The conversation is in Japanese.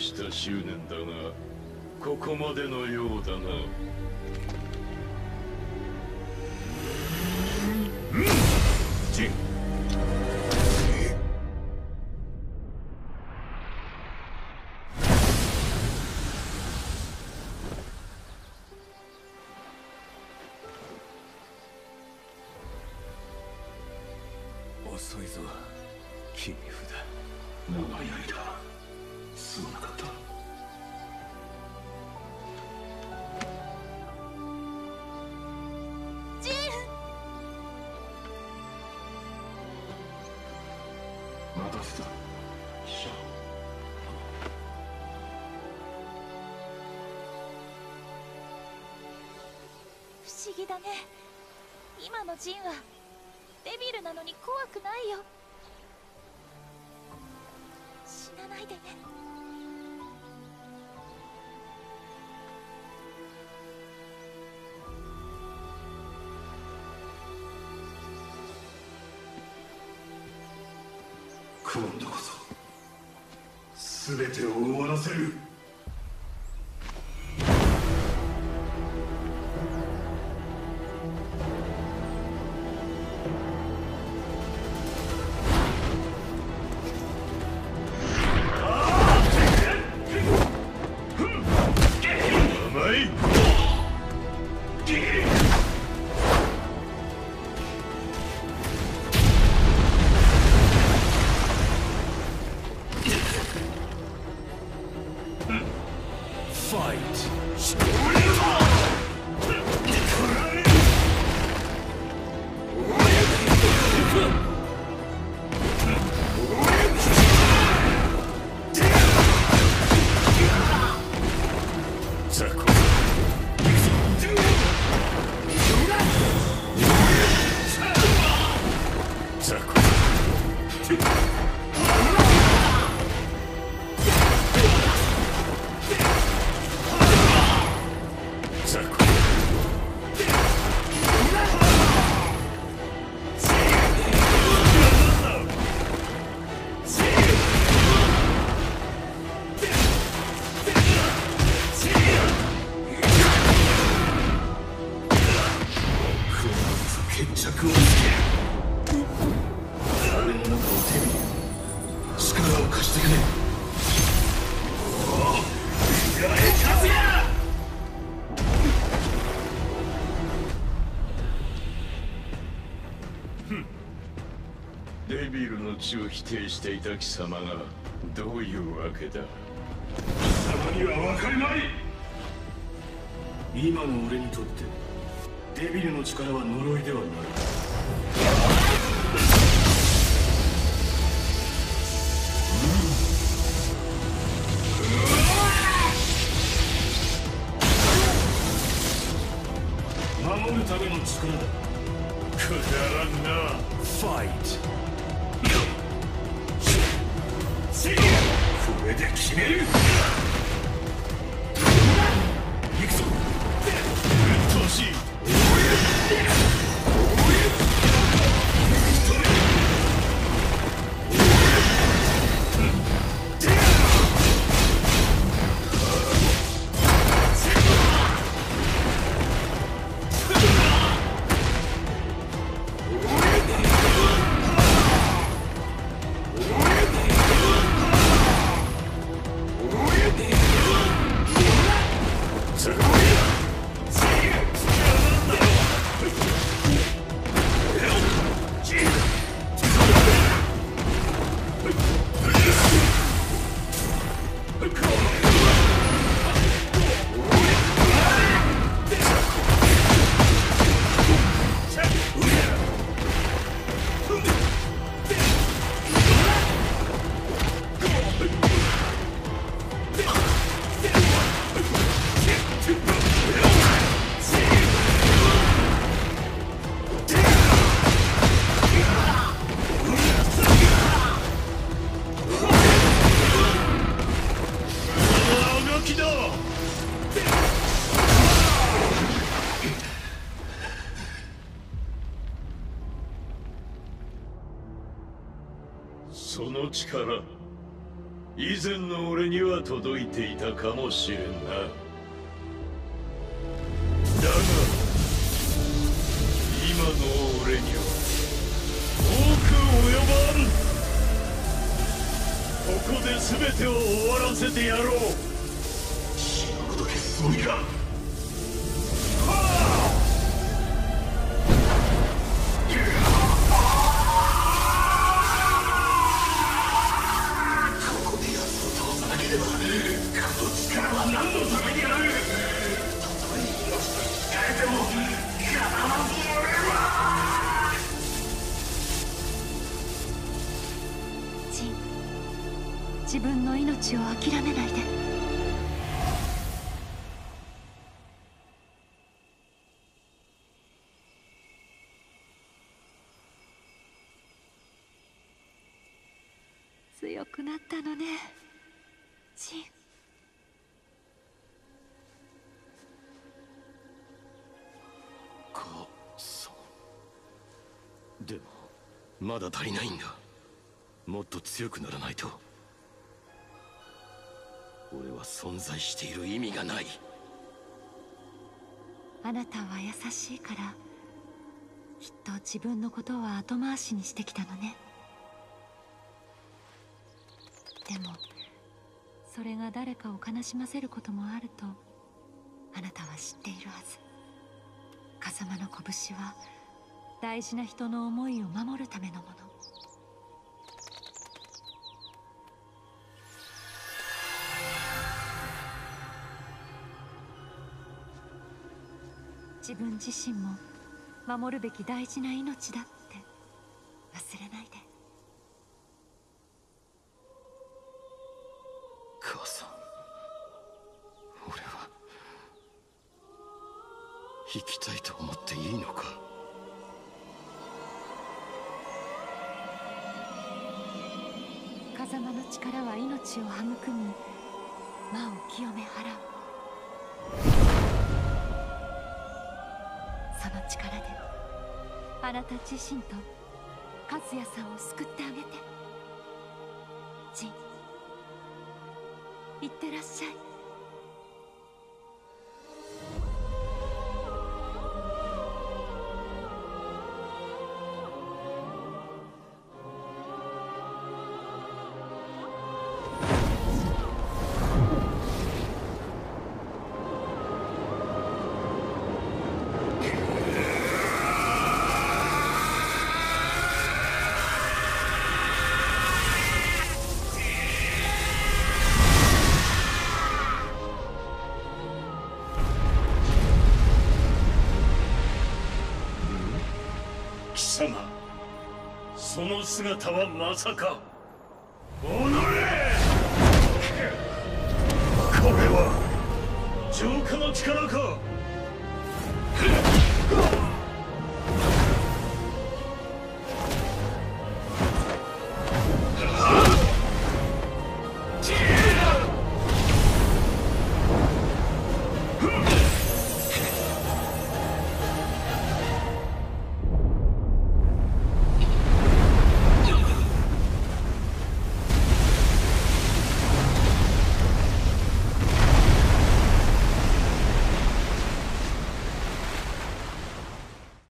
した執念だが、ここまでのようだな。ジン。 遅いぞ、切り札。 長い間すまなかった。 ジン。 待たせた。シャ不思議だね。今のジンはデビルなのに怖くないよ。死なないでね。 今度こそ全てを終わらせる。 デビルの血を否定していた貴様がどういうわけだ。 貴様には分かりまい。今の俺にとってデビルの力は呪いではない。守るための力だ。 くだらんな。 ファイト。 これで決める。行くぞ。 うっとうしい。 その力以前の俺には届いていたかもしれんな。だが今の俺には遠く及ばん。ここで全てを終わらせてやろう。 死ぬこと消すつもりか。ここで奴を倒さなければこの力は何のためにある。たとえ命と引き換えても構わず俺は。 ジン、自分の命を諦めないで。強くなったのね、ジン。 母さん。でもまだ足りないんだ。もっと強くならないと俺は存在している意味がない。 あなたは優しいからきっと自分のことは後回しにしてきたのね。でもそれが誰かを悲しませることもあるとあなたは知っているはず。風間の拳は大事な人の思いを守るためのもの。自分自身も守るべき大事な命だって忘れないで。 母さん、俺は生きたいと思っていいのか。 風間の力は命を育み魔を清め払う。その力であなた自身と和也さんを救ってあげて。ジン、いってらっしゃい。 貴様、その姿はまさか。おのれ！これは浄化の力か。